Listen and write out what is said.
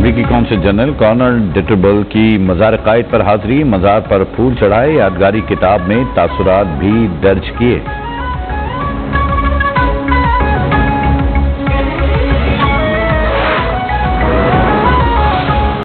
अमरीकी council general कॉनर्ड ट्रिबल की मज़ार क़ायद पर हाजिरी, मज़ार पर फूल चढ़ाए, यादगारी किताब में तासुरात भी दर्ज किए।